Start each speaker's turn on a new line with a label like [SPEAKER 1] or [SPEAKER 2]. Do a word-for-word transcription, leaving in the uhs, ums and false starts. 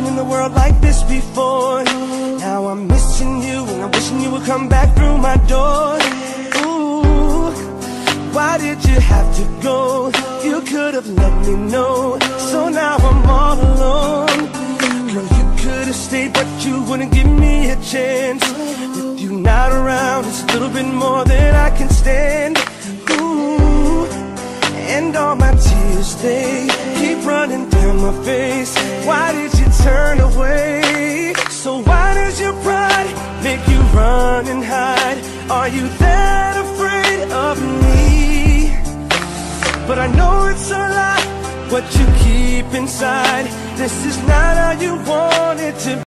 [SPEAKER 1] nothing in the world like this before. Now I'm missing you and I'm wishing you would come back through my door. Ooh, why did you have to go? You could have let me know. So now I'm all alone. Girl, you could have stayed, but you wouldn't give me a chance. With you not around, it's a little bit more than I can stand. Ooh, and all my tears, they keep running down my face. Why did you turn away? So why does your pride make you run and hide? Are you that afraid of me? But I know it's a lie, what you keep inside. This is not how you want it to be.